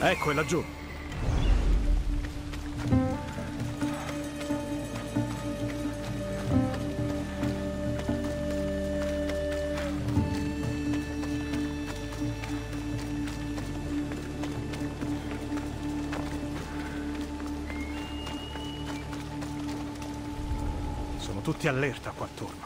Ecco, è laggiù. Sono tutti allerta qua attorno.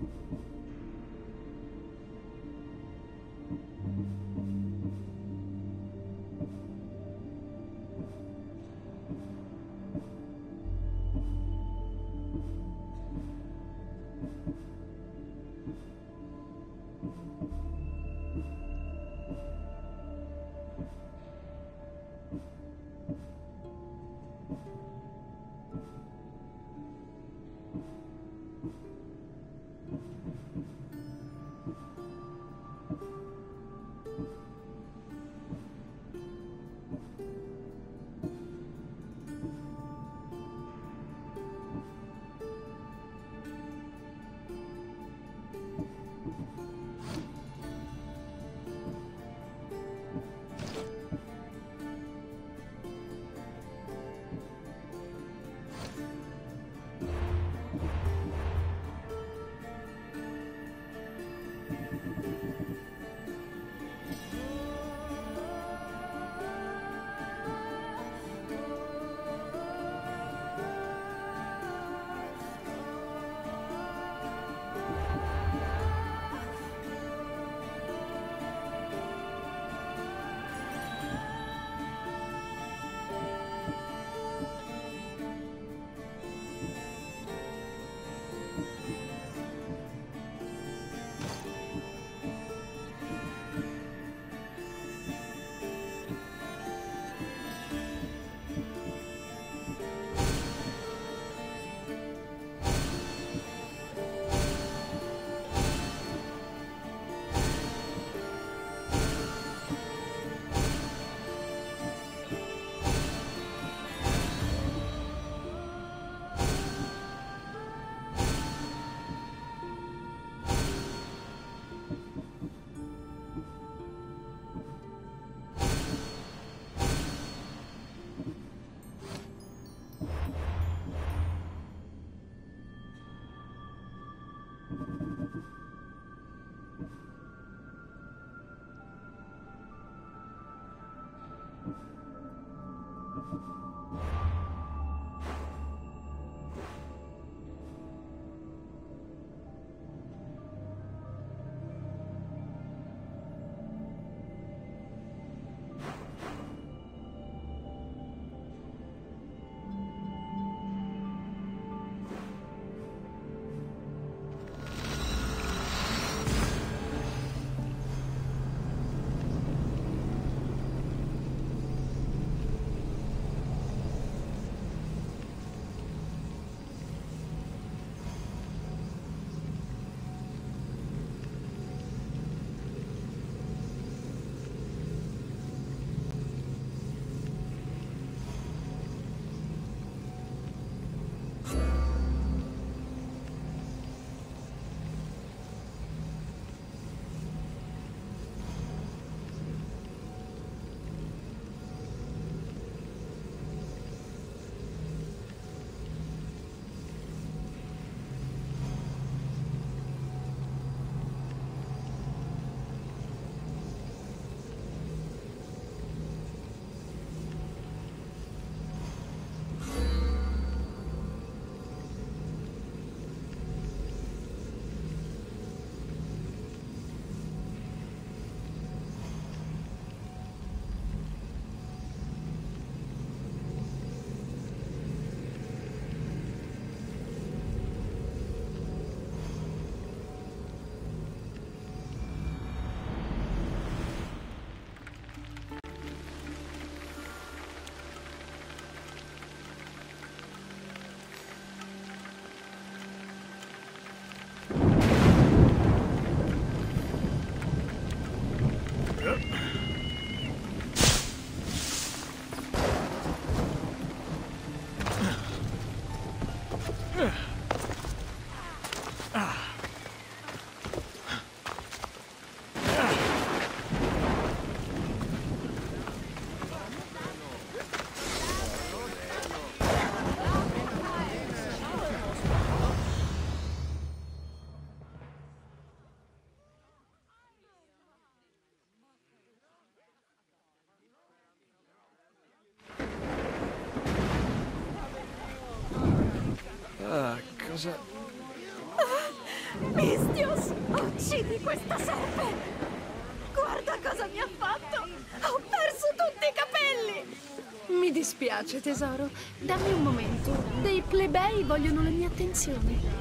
Cosa... Mistios, uccidi questa serpe! Guarda cosa mi ha fatto! Ho perso tutti i capelli! Mi dispiace, tesoro. Dammi un momento. Dei plebei vogliono la mia attenzione.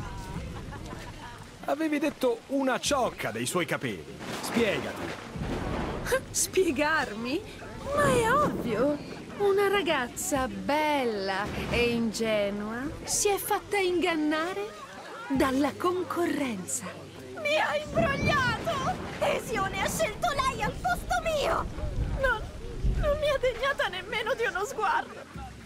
Avevi detto una ciocca dei suoi capelli. Spiegati. Spiegarmi? Ma è ovvio. Una ragazza bella e ingenua si è fatta ingannare dalla concorrenza. Mi ha imbrogliato! Esione ha scelto lei al posto mio! Non mi ha degnata nemmeno di uno sguardo!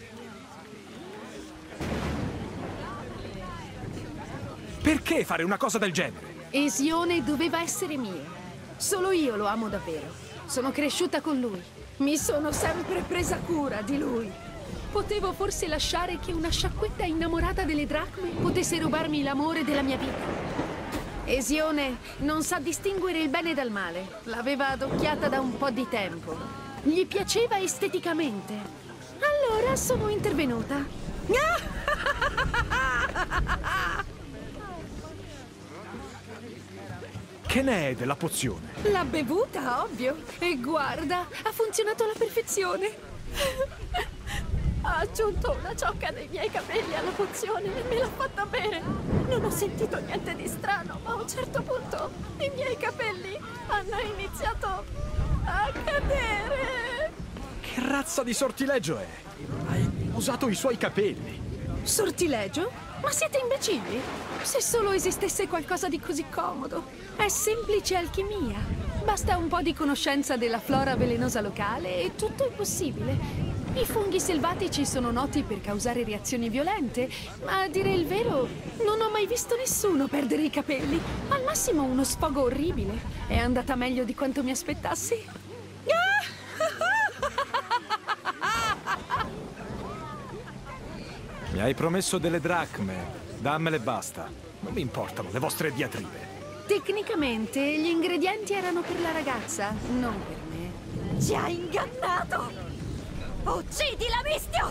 Perché fare una cosa del genere? Esione doveva essere mia. Solo io lo amo davvero. Sono cresciuta con lui. Mi sono sempre presa cura di lui. Potevo forse lasciare che una sciacquetta innamorata delle dracme potesse rubarmi l'amore della mia vita. Esione non sa distinguere il bene dal male. L'aveva adocchiata da un po' di tempo. Gli piaceva esteticamente. Allora sono intervenuta. Che ne è della pozione? L'ha bevuta, ovvio. E guarda, ha funzionato alla perfezione. Ha aggiunto una ciocca dei miei capelli alla pozione e me l'ha fatta bere. Non ho sentito niente di strano, ma a un certo punto i miei capelli hanno iniziato a cadere. Che razza di sortileggio è? Hai usato i suoi capelli. Sortilegio? Ma siete imbecilli? Se solo esistesse qualcosa di così comodo. È semplice alchimia. Basta un po' di conoscenza della flora velenosa locale e tutto è possibile. I funghi selvatici sono noti per causare reazioni violente, ma a dire il vero, non ho mai visto nessuno perdere i capelli. Al massimo uno sfogo orribile. È andata meglio di quanto mi aspettassi. Mi hai promesso delle dracme. Dammele e basta. Non mi importano le vostre diatribe. Tecnicamente, gli ingredienti erano per la ragazza, non per me. Ci ha ingannato! Uccidila, Mistios!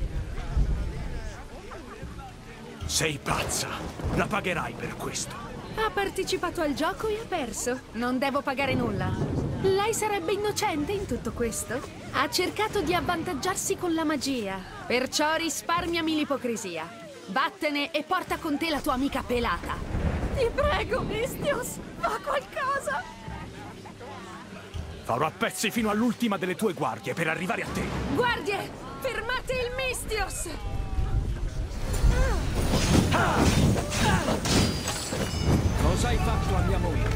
Sei pazza. La pagherai per questo. Ha partecipato al gioco e ha perso. Non devo pagare nulla. Lei sarebbe innocente in tutto questo? Ha cercato di avvantaggiarsi con la magia. Perciò risparmiami l'ipocrisia. Vattene e porta con te la tua amica pelata. Ti prego, Mistios, fa qualcosa! Farò a pezzi fino all'ultima delle tue guardie per arrivare a te. Guardie, fermate il Mistios! Cosa hai fatto a mia moglie?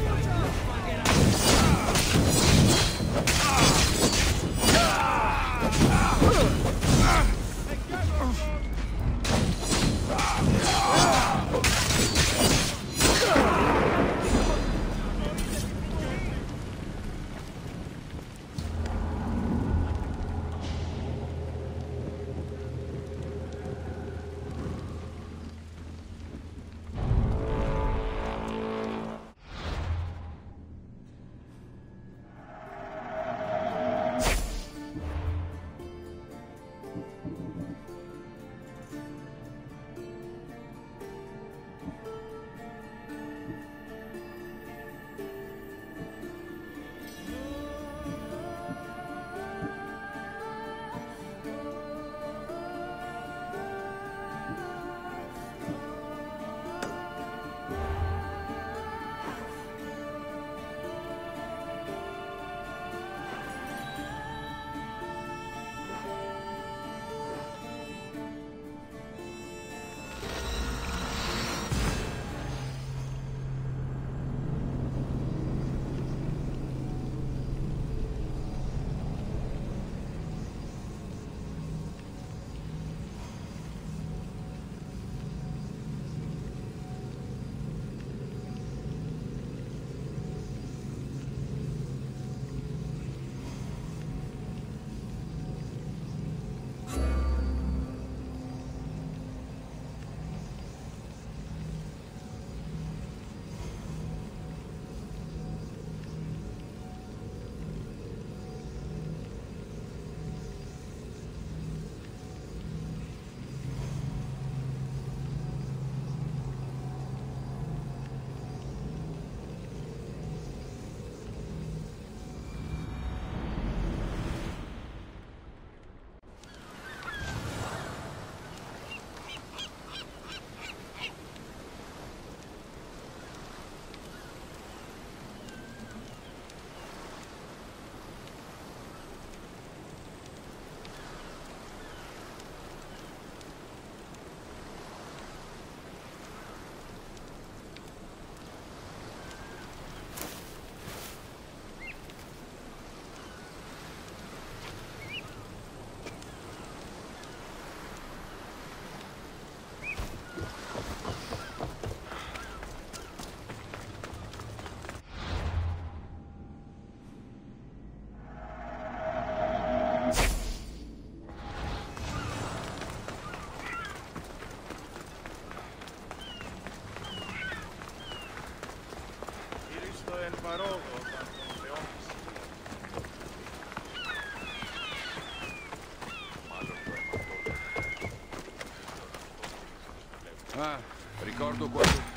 Ah, ricordo quando...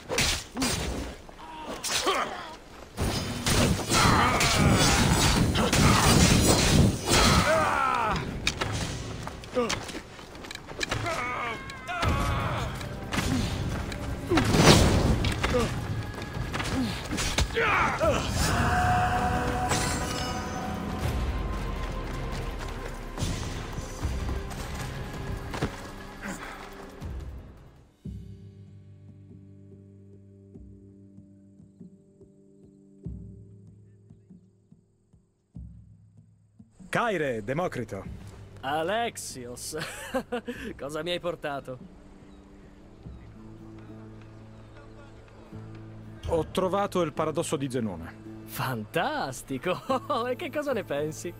Caire, Democrito. Alexios, cosa mi hai portato? Ho trovato il paradosso di Zenone. Fantastico! E che cosa ne pensi?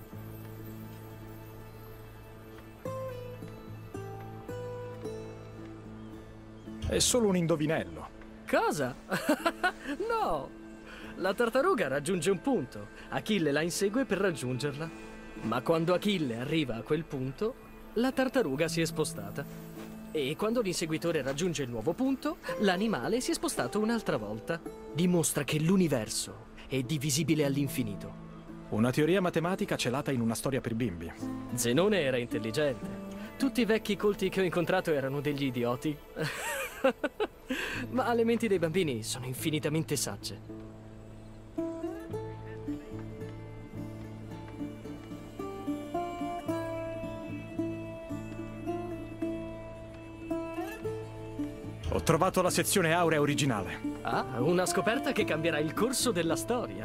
È solo un indovinello. Cosa? No! La tartaruga raggiunge un punto. Achille la insegue per raggiungerla. Ma quando Achille arriva a quel punto, la tartaruga si è spostata. E quando l'inseguitore raggiunge il nuovo punto, l'animale si è spostato un'altra volta. Dimostra che l'universo è divisibile all'infinito. Una teoria matematica celata in una storia per bimbi. Zenone era intelligente. Tutti i vecchi colti che ho incontrato erano degli idioti. Ma le menti dei bambini sono infinitamente sagge. Ho trovato la sezione aurea originale. Ah, una scoperta che cambierà il corso della storia.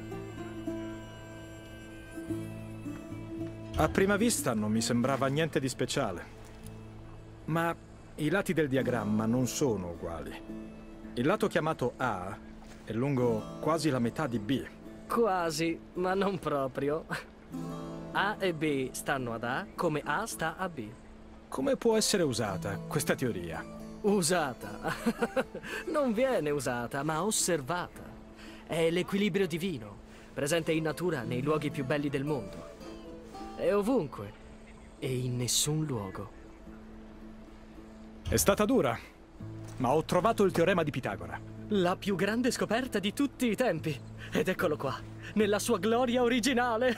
A prima vista non mi sembrava niente di speciale. Ma i lati del diagramma non sono uguali. Il lato chiamato A è lungo quasi la metà di B. Quasi, ma non proprio. A e B stanno ad A come A sta a B. Come può essere usata questa teoria? Usata. Non viene usata, ma osservata. È l'equilibrio divino, presente in natura nei luoghi più belli del mondo. È ovunque e in nessun luogo. È stata dura, ma ho trovato il teorema di Pitagora. La più grande scoperta di tutti i tempi. Ed eccolo qua, nella sua gloria originale.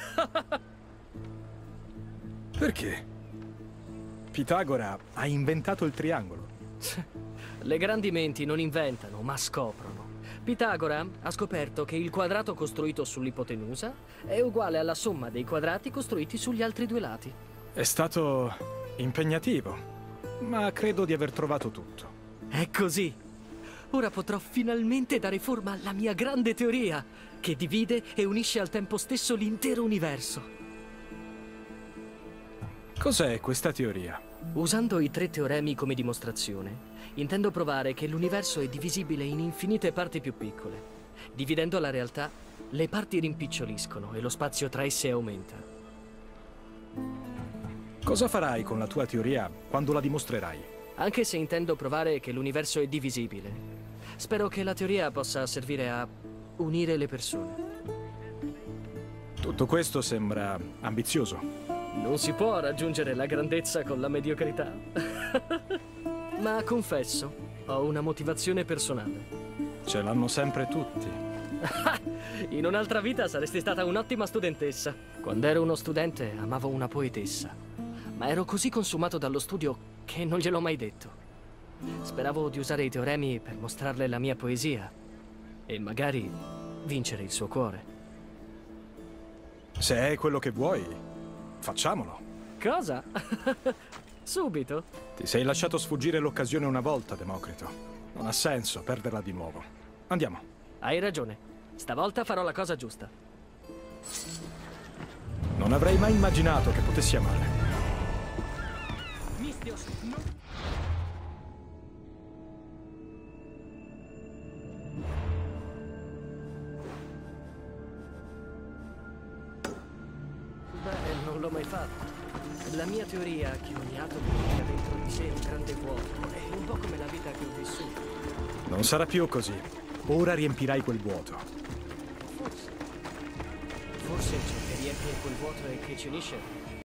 Perché? Pitagora ha inventato il triangolo. Le grandi menti non inventano, ma scoprono. Pitagora ha scoperto che il quadrato costruito sull'ipotenusa è uguale alla somma dei quadrati costruiti sugli altri due lati. È stato impegnativo, ma credo di aver trovato tutto. È così. Ora potrò finalmente dare forma alla mia grande teoria, che divide e unisce al tempo stesso l'intero universo. Cos'è questa teoria? Usando i 3 teoremi come dimostrazione, intendo provare che l'universo è divisibile in infinite parti più piccole. Dividendo la realtà, le parti rimpiccioliscono e lo spazio tra esse aumenta. Cosa farai con la tua teoria quando la dimostrerai? Anche se intendo provare che l'universo è divisibile, spero che la teoria possa servire a unire le persone. Tutto questo sembra ambizioso. Non si può raggiungere la grandezza con la mediocrità. Ma confesso, ho una motivazione personale. Ce l'hanno sempre tutti. In un'altra vita saresti stata un'ottima studentessa. Quando ero uno studente amavo una poetessa, ma ero così consumato dallo studio che non gliel'ho mai detto. Speravo di usare i teoremi per mostrarle la mia poesia e magari vincere il suo cuore. Se è quello che vuoi, facciamolo. Cosa? Subito? Ti sei lasciato sfuggire l'occasione una volta, Democrito. Non ha senso perderla di nuovo. Andiamo. Hai ragione. Stavolta farò la cosa giusta. Non avrei mai immaginato che potessi amare. Mistios, no. Beh, non l'ho mai fatto. La mia teoria è che ogni atomo ha dentro di sé un grande vuoto. È un po' come la vita che ho vissuto. Non sarà più così. Ora riempirai quel vuoto. che quel vuoto è che ci unisce